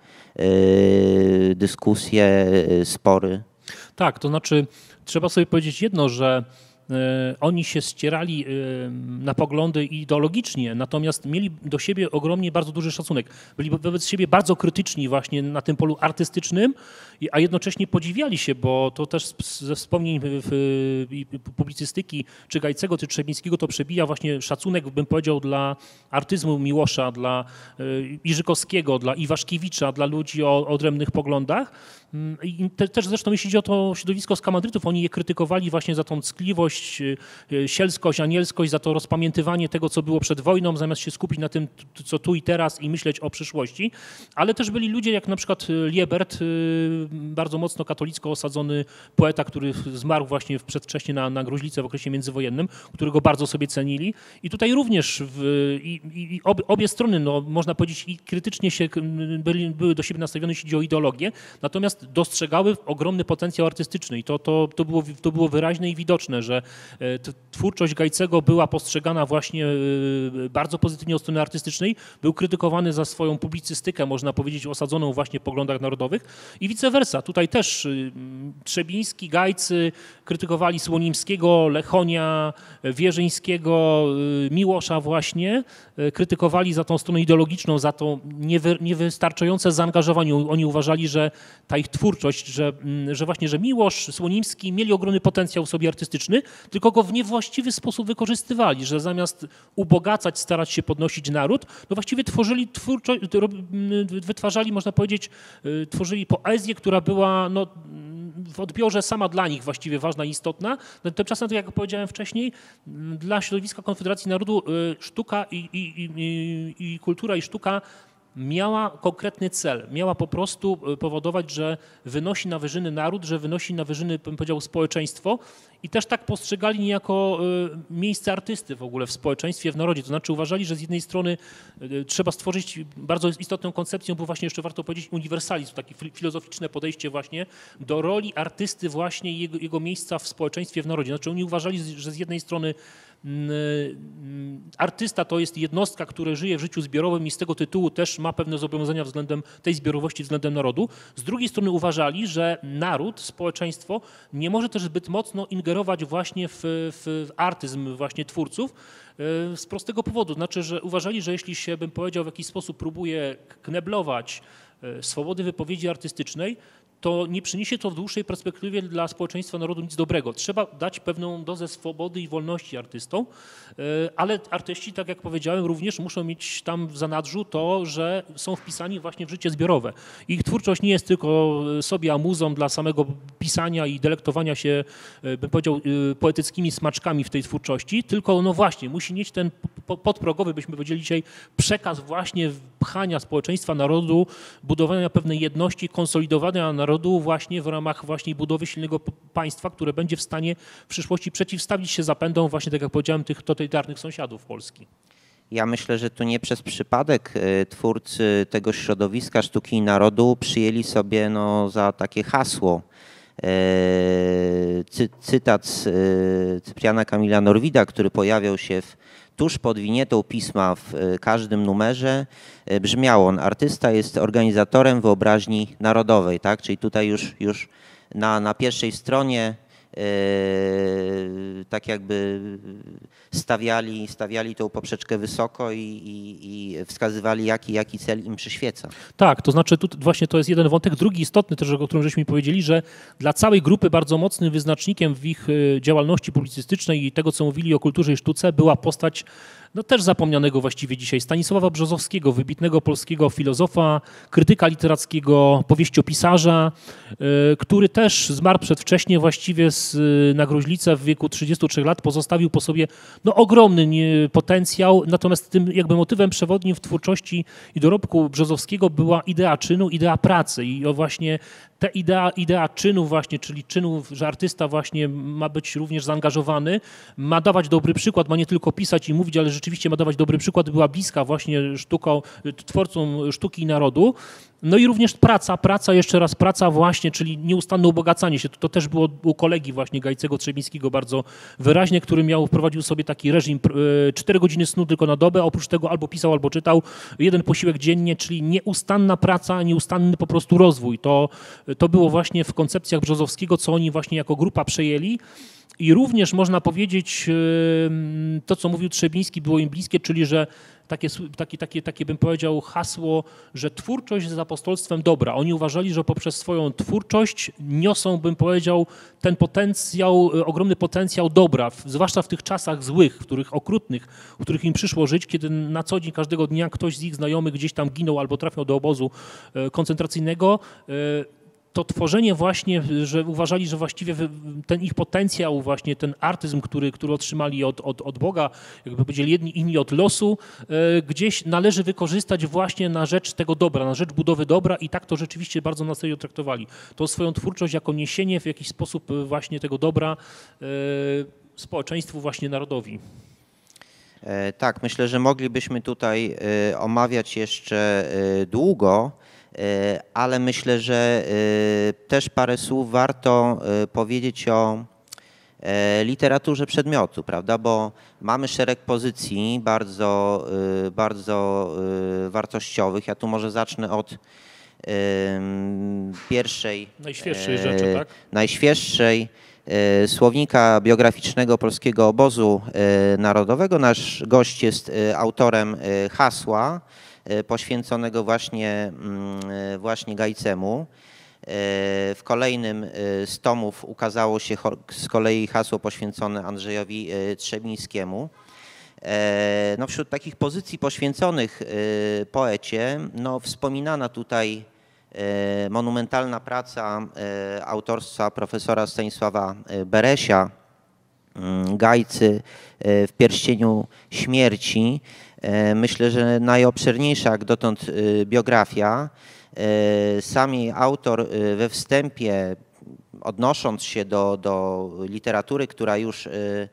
Speaker 1: Dyskusje, spory.
Speaker 2: Tak, to znaczy trzeba sobie powiedzieć jedno, że oni się ścierali na poglądy ideologicznie, natomiast mieli do siebie ogromnie bardzo duży szacunek. Byli wobec siebie bardzo krytyczni właśnie na tym polu artystycznym, a jednocześnie podziwiali się, bo to też ze wspomnień publicystyki czy Gajcego, czy Trzebińskiego to przebija właśnie szacunek, bym powiedział, dla artyzmu Miłosza, dla Iżykowskiego, dla Iwaszkiewicza, dla ludzi o odrębnych poglądach. I też zresztą jeśli chodzi o to środowisko skamandrytów, oni je krytykowali właśnie za tą ckliwość, sielskość, anielskość, za to rozpamiętywanie tego, co było przed wojną, zamiast się skupić na tym, co tu i teraz i myśleć o przyszłości. Ale też byli ludzie jak na przykład Liebert, bardzo mocno katolicko osadzony poeta, który zmarł właśnie przedwcześnie na gruźlicę w okresie międzywojennym, którego bardzo sobie cenili. I tutaj również obie strony, no, można powiedzieć, i krytycznie się były do siebie nastawione, jeśli chodzi o ideologię, natomiast dostrzegały ogromny potencjał artystyczny i to było wyraźne i widoczne, że twórczość Gajcego była postrzegana właśnie bardzo pozytywnie od strony artystycznej, był krytykowany za swoją publicystykę, można powiedzieć, osadzoną właśnie w poglądach narodowych i vice versa. Tutaj też Trzebiński, Gajcy krytykowali Słonimskiego, Lechonia, Wierzyńskiego, Miłosza właśnie, krytykowali za tą stronę ideologiczną, za to niewystarczające zaangażowanie. Oni uważali, że ta ich twórczość, że właśnie, że Miłosz, Słonimski mieli ogromny potencjał w sobie artystyczny, tylko go w niewłaściwy sposób wykorzystywali, że zamiast ubogacać, starać się podnosić naród, no właściwie wytwarzali, można powiedzieć, tworzyli poezję, która była no, w odbiorze sama dla nich właściwie ważna i istotna. Tymczasem, tak jak powiedziałem wcześniej, dla środowiska Konfederacji Narodu sztuka i kultura i sztuka miała konkretny cel. Miała po prostu powodować, że wynosi na wyżyny naród, że wynosi na wyżyny, bym powiedział, społeczeństwo i też tak postrzegali niejako miejsce artysty w ogóle w społeczeństwie, w narodzie. To znaczy uważali, że z jednej strony trzeba stworzyć bardzo istotną koncepcją, bo właśnie jeszcze warto powiedzieć uniwersalizm, takie filozoficzne podejście właśnie do roli artysty właśnie i jego miejsca w społeczeństwie, w narodzie. Znaczy oni uważali, że z jednej strony artysta to jest jednostka, która żyje w życiu zbiorowym i z tego tytułu też ma pewne zobowiązania względem tej zbiorowości, względem narodu. Z drugiej strony uważali, że naród, społeczeństwo nie może też zbyt mocno ingerować właśnie w artyzm właśnie twórców z prostego powodu. Znaczy, że uważali, że jeśli się, bym powiedział, w jakiś sposób próbuje kneblować swobody wypowiedzi artystycznej, to nie przyniesie to w dłuższej perspektywie dla społeczeństwa narodu nic dobrego. Trzeba dać pewną dozę swobody i wolności artystom, ale artyści, tak jak powiedziałem, również muszą mieć tam w zanadrzu to, że są wpisani właśnie w życie zbiorowe. Ich twórczość nie jest tylko sobie amuzą dla samego pisania i delektowania się, bym powiedział, poetyckimi smaczkami w tej twórczości, tylko no właśnie, musi mieć ten podprogowy, byśmy powiedzieli dzisiaj, przekaz właśnie pchania społeczeństwa, narodu, budowania pewnej jedności, konsolidowania narodu właśnie w ramach właśnie budowy silnego państwa, które będzie w stanie w przyszłości przeciwstawić się zapędom właśnie, tak jak powiedziałem, tych totalitarnych sąsiadów Polski.
Speaker 1: Ja myślę, że tu nie przez przypadek twórcy tego środowiska sztuki i narodu przyjęli sobie no, za takie hasło cytat z Cypriana Kamila Norwida, który pojawiał się tuż pod winietą pisma w każdym numerze, brzmiał on: artysta jest organizatorem wyobraźni narodowej, tak? Czyli tutaj już na pierwszej stronie tak jakby stawiali tą poprzeczkę wysoko i wskazywali, jaki cel im przyświeca.
Speaker 2: Tak, to znaczy tu właśnie to jest jeden wątek. Drugi istotny też, o którym żeśmy powiedzieli, że dla całej grupy bardzo mocnym wyznacznikiem w ich działalności publicystycznej i tego, co mówili o kulturze i sztuce, była postać też zapomnianego właściwie dzisiaj Stanisława Brzozowskiego, wybitnego polskiego filozofa, krytyka literackiego, powieściopisarza, który też zmarł przedwcześnie właściwie na gruźlicę w wieku 33 lat, pozostawił po sobie ogromny potencjał, natomiast tym jakby motywem przewodnim w twórczości i dorobku Brzozowskiego była idea czynu, idea pracy i właśnie ta idea czynu właśnie, czyli czynu, że artysta właśnie ma być również zaangażowany, ma dawać dobry przykład, ma nie tylko pisać i mówić, ale rzeczywiście ma dawać dobry przykład, była bliska właśnie twórcom sztuki i narodu. No i również praca, jeszcze raz praca właśnie, czyli nieustanne ubogacanie się. To też było u kolegi właśnie Gajcego Trzebińskiego bardzo wyraźnie, który wprowadził sobie taki reżim 4 godziny snu tylko na dobę, oprócz tego albo pisał, albo czytał, 1 posiłek dziennie, czyli nieustanna praca, nieustanny po prostu rozwój. To było właśnie w koncepcjach Brzozowskiego, co oni właśnie jako grupa przejęli. I można powiedzieć, to co mówił Trzebiński było im bliskie, czyli że takie bym powiedział hasło, że twórczość jest apostolstwem dobra. Oni uważali, że poprzez swoją twórczość niosą, bym powiedział, ten potencjał, ogromny potencjał dobra, zwłaszcza w tych czasach złych, okrutnych, w których im przyszło żyć, kiedy na co dzień, każdego dnia ktoś z ich znajomych gdzieś tam ginął albo trafiał do obozu koncentracyjnego. To tworzenie właśnie, że uważali, że właściwie ten ich potencjał, właśnie ten artyzm, który otrzymali od Boga, jakby powiedzieli jedni, inni od losu, gdzieś należy wykorzystać właśnie na rzecz tego dobra, na rzecz budowy dobra i tak to rzeczywiście bardzo na serio traktowali. To swoją twórczość jako niesienie w jakiś sposób właśnie tego dobra społeczeństwu właśnie narodowi.
Speaker 1: Tak, myślę, że moglibyśmy tutaj omawiać jeszcze długo, ale myślę, że też parę słów warto powiedzieć o literaturze przedmiotu, prawda? Bo mamy szereg pozycji bardzo wartościowych. Ja tu może zacznę od
Speaker 2: najświeższej rzeczy, tak?
Speaker 1: Najświeższej słownika biograficznego Polskiego Obozu Narodowego. Nasz gość jest autorem hasła poświęconego właśnie Gajcemu. W kolejnym z tomów ukazało się z kolei hasło poświęcone Andrzejowi Trzebińskiemu. Wśród takich pozycji poświęconych poecie, wspominana tutaj monumentalna praca autorstwa profesora Stanisława Beresia, Gajcy w pierścieniu śmierci. Myślę, że najobszerniejsza jak dotąd biografia. Sam jej autor we wstępie, odnosząc się do literatury, która już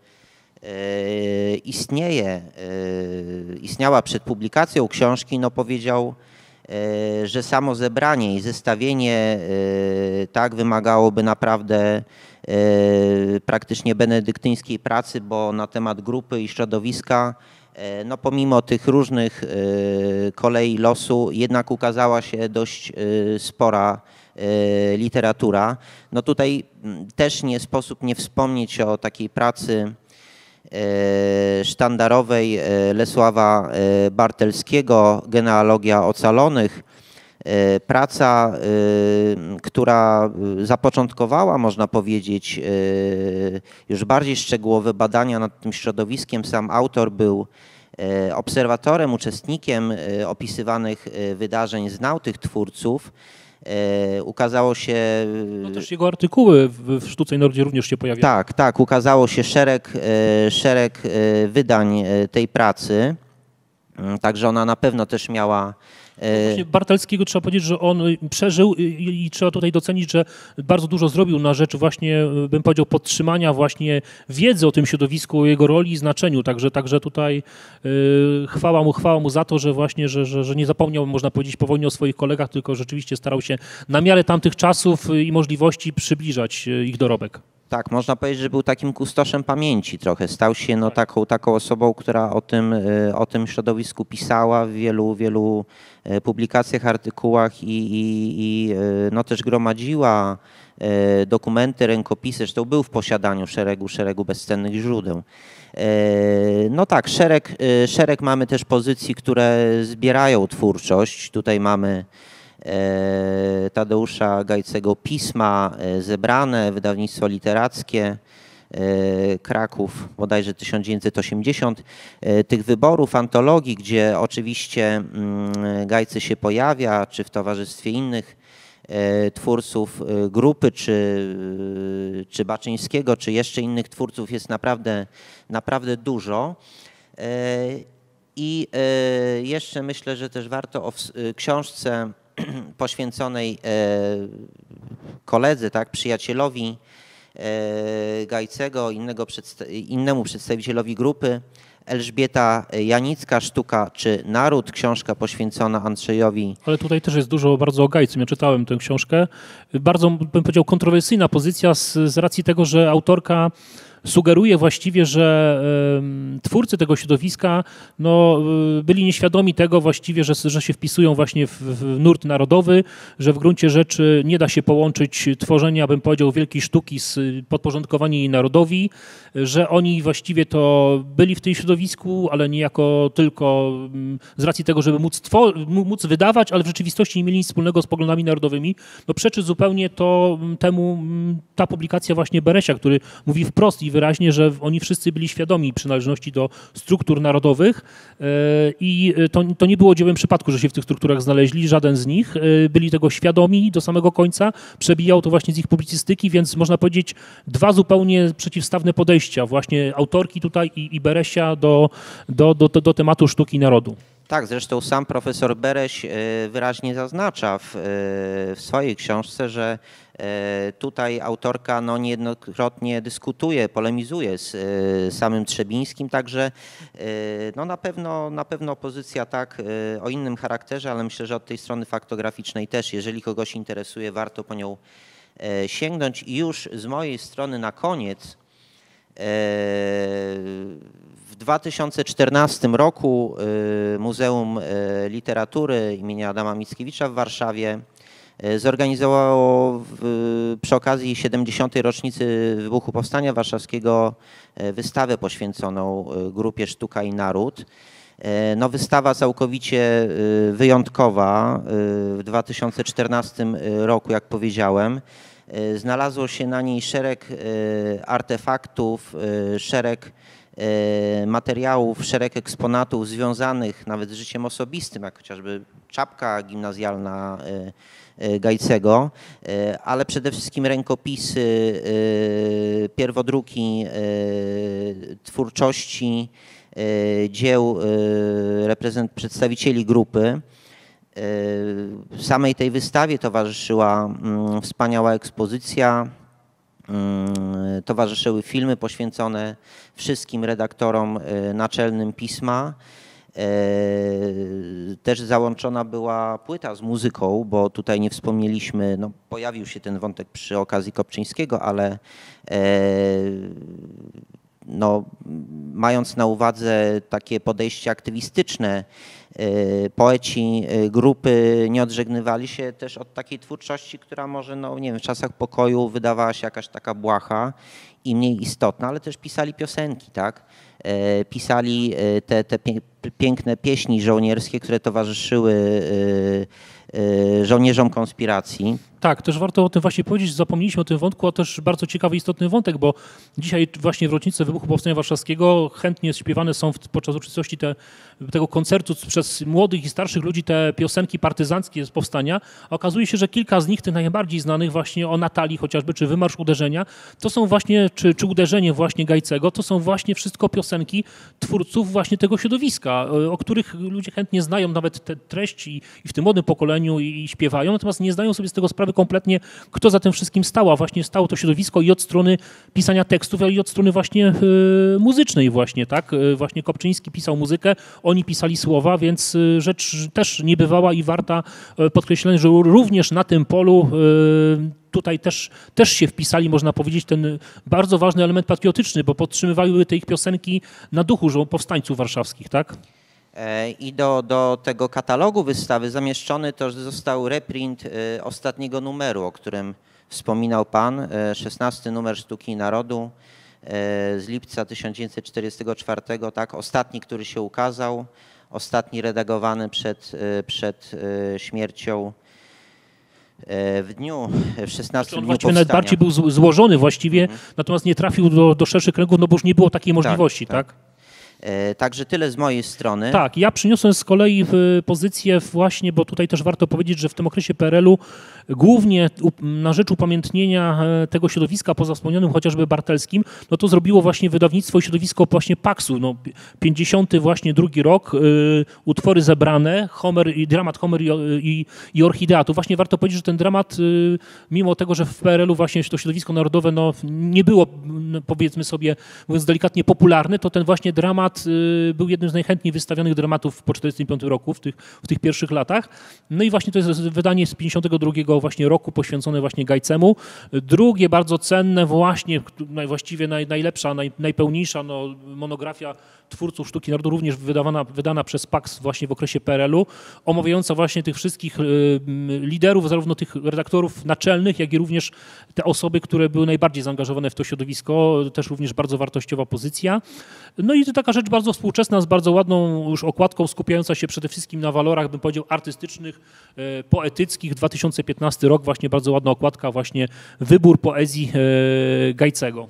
Speaker 1: istniała przed publikacją książki, powiedział, że samo zebranie i zestawienie tak wymagałoby naprawdę praktycznie benedyktyńskiej pracy, bo na temat grupy i środowiska, pomimo tych różnych kolei losu, jednak ukazała się dość spora literatura. Tutaj też nie sposób nie wspomnieć o takiej pracy sztandarowej Lesława Bartelskiego, Genealogia ocalonych. Praca, która zapoczątkowała, można powiedzieć, już bardziej szczegółowe badania nad tym środowiskiem. Sam autor był obserwatorem, uczestnikiem opisywanych wydarzeń, znał tych twórców. Ukazało się...
Speaker 2: też jego artykuły w Sztuce i Narodzie również się pojawiały.
Speaker 1: Tak, ukazało się szereg wydań tej pracy. Także ona na pewno też miała...
Speaker 2: Właśnie Bartelskiego trzeba powiedzieć, że on przeżył i trzeba tutaj docenić, że bardzo dużo zrobił na rzecz właśnie, bym powiedział, podtrzymania właśnie wiedzy o tym środowisku, o jego roli i znaczeniu. Także tutaj chwała mu za to, że właśnie, że nie zapomniał, można powiedzieć, po wojnie o swoich kolegach, tylko rzeczywiście starał się na miarę tamtych czasów i możliwości przybliżać ich dorobek.
Speaker 1: Tak, można powiedzieć, że był takim kustoszem pamięci trochę. Stał się no, taką osobą, która o tym środowisku pisała w wielu publikacjach, artykułach i no, też gromadziła dokumenty, rękopisy. Zresztą był w posiadaniu szeregu bezcennych źródeł. No tak, szereg mamy też pozycji, które zbierają twórczość. Tutaj mamy Tadeusza Gajcego pisma zebrane, wydawnictwo literackie, Kraków, bodajże 1980, tych wyborów, antologii, gdzie oczywiście Gajcy się pojawia, czy w towarzystwie innych twórców grupy, czy Baczyńskiego, czy jeszcze innych twórców jest naprawdę dużo. I jeszcze myślę, że też warto o książce poświęconej koledze, tak, przyjacielowi Gajcego, innemu przedstawicielowi grupy, Elżbieta Janicka, Sztuka czy Naród, książka poświęcona Andrzejowi.
Speaker 2: Ale tutaj też jest dużo bardzo o Gajcym. Ja czytałem tę książkę. Bardzo, bym powiedział, kontrowersyjna pozycja z racji tego, że autorka sugeruje właściwie, że twórcy tego środowiska no, byli nieświadomi tego właściwie, że się wpisują właśnie w nurt narodowy, że w gruncie rzeczy nie da się połączyć tworzenia, bym powiedział, wielkiej sztuki z podporządkowaniem jej narodowi, że oni właściwie to byli w tym środowisku, ale niejako tylko z racji tego, żeby móc wydawać, ale w rzeczywistości nie mieli nic wspólnego z poglądami narodowymi. No przeczy zupełnie temu ta publikacja właśnie Beresia, który mówi wprost i wyraźnie, że oni wszyscy byli świadomi przynależności do struktur narodowych i to nie było dziełem przypadku, że się w tych strukturach znaleźli, żaden z nich. Byli tego świadomi do samego końca, przebijało to właśnie z ich publicystyki, więc można powiedzieć dwa zupełnie przeciwstawne podejścia właśnie autorki tutaj i Beresia do tematu sztuki narodu.
Speaker 1: Tak, zresztą sam profesor Bereś wyraźnie zaznacza w swojej książce, że tutaj autorka no, niejednokrotnie dyskutuje, polemizuje z samym Trzebińskim, także no, na pewno pozycja tak o innym charakterze, ale myślę, że od tej strony faktograficznej też, jeżeli kogoś interesuje, warto po nią sięgnąć. I już z mojej strony na koniec, w 2014 roku Muzeum Literatury imienia Adama Mickiewicza w Warszawie zorganizowało przy okazji 70. rocznicy wybuchu Powstania Warszawskiego wystawę poświęconą grupie Sztuka i Naród. No, wystawa całkowicie wyjątkowa w 2014 roku, jak powiedziałem. Znalazło się na niej szereg artefaktów, szereg materiałów, szereg eksponatów związanych nawet z życiem osobistym, jak chociażby czapka gimnazjalna Gajcego, ale przede wszystkim rękopisy, pierwodruki twórczości dzieł przedstawicieli grupy. Samej tej wystawie towarzyszyła wspaniała ekspozycja, towarzyszyły filmy poświęcone wszystkim redaktorom naczelnym pisma. Też załączona była płyta z muzyką, bo tutaj nie wspomnieliśmy, no, pojawił się ten wątek przy okazji Kopczyńskiego, ale no, mając na uwadze takie podejście aktywistyczne, poeci grupy nie odżegnywali się też od takiej twórczości, która może, no nie wiem, w czasach pokoju wydawała się jakaś taka błaha i mniej istotna, ale też pisali piosenki, tak? Pisali te piękne pieśni żołnierskie, które towarzyszyły żołnierzom konspiracji.
Speaker 2: Tak, też warto o tym właśnie powiedzieć, zapomnieliśmy o tym wątku, a też bardzo ciekawy, istotny wątek, bo dzisiaj właśnie w rocznicę wybuchu Powstania Warszawskiego chętnie śpiewane są podczas uroczystości tego koncertu przez młodych i starszych ludzi te piosenki partyzanckie z powstania. A okazuje się, że kilka z nich, tych najbardziej znanych właśnie o Natalii chociażby, czy Wymarsz Uderzenia, to są właśnie, czy Uderzenie właśnie Gajcego, to są właśnie wszystko piosenki twórców właśnie tego środowiska, o których ludzie chętnie znają nawet te treści i w tym młodym pokoleniu i śpiewają, natomiast nie zdają sobie z tego sprawy kompletnie, kto za tym wszystkim stał, a właśnie stało to środowisko i od strony pisania tekstów, ale i od strony właśnie muzycznej właśnie, tak? Właśnie Kopczyński pisał muzykę, oni pisali słowa, więc rzecz też niebywała i warta podkreślenia, że również na tym polu tutaj też się wpisali, można powiedzieć, ten bardzo ważny element patriotyczny, bo podtrzymywały te ich piosenki na duchu powstańców warszawskich, tak?
Speaker 1: I do tego katalogu wystawy zamieszczony też został reprint ostatniego numeru, o którym wspominał Pan, 16 numer Sztuki i Narodu z lipca 1944, tak, ostatni, który się ukazał, ostatni redagowany przed śmiercią w 16
Speaker 2: on
Speaker 1: dniu
Speaker 2: właściwie
Speaker 1: powstania.
Speaker 2: nawet bardziej był złożony właściwie, natomiast nie trafił do szerszych kręgów, no bo już nie było takiej możliwości, tak?
Speaker 1: Także tyle z mojej strony.
Speaker 2: Tak, ja przyniosłem z kolei pozycję właśnie, bo tutaj też warto powiedzieć, że w tym okresie PRL-u głównie na rzecz upamiętnienia tego środowiska, poza wspomnianym chociażby Bartelskim, no to zrobiło właśnie wydawnictwo i środowisko właśnie Paksu. No, 52 właśnie rok, utwory zebrane, dramat Homer i Orchidea. Tu właśnie warto powiedzieć, że ten dramat, mimo tego, że w PRL-u właśnie to środowisko narodowe no, nie było, powiedzmy sobie, mówiąc delikatnie, popularny, to ten właśnie dramat był jednym z najchętniej wystawionych dramatów po 1945 roku, w tych pierwszych latach. No i właśnie to jest wydanie z 1952 właśnie roku poświęcone właśnie Gajcemu. Drugie bardzo cenne właśnie, właściwie najlepsza, najpełniejsza no, monografia twórców sztuki narodu, również wydana przez Paks właśnie w okresie PRL-u, omawiająca właśnie tych wszystkich liderów, zarówno tych redaktorów naczelnych, jak i również te osoby, które były najbardziej zaangażowane w to środowisko, też również bardzo wartościowa pozycja. No i to taka rzecz bardzo współczesna, z bardzo ładną już okładką, skupiająca się przede wszystkim na walorach, bym powiedział, artystycznych, poetyckich. 2015 rok, właśnie bardzo ładna okładka, właśnie wybór poezji Gajcego.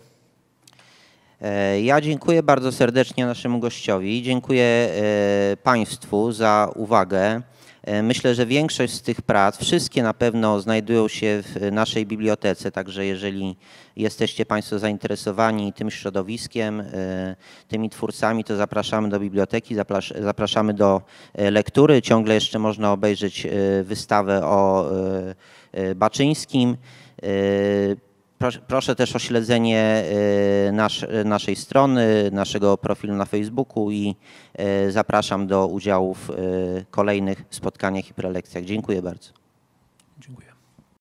Speaker 1: Ja dziękuję bardzo serdecznie naszemu gościowi, dziękuję Państwu za uwagę. Myślę, że większość z tych prac, wszystkie na pewno znajdują się w naszej bibliotece, także jeżeli jesteście Państwo zainteresowani tym środowiskiem, tymi twórcami, to zapraszamy do biblioteki, zapraszamy do lektury. Ciągle jeszcze można obejrzeć wystawę o Baczyńskim. Proszę też o śledzenie naszej strony, naszego profilu na Facebooku i zapraszam do udziału w kolejnych spotkaniach i prelekcjach. Dziękuję bardzo.
Speaker 2: Dziękuję.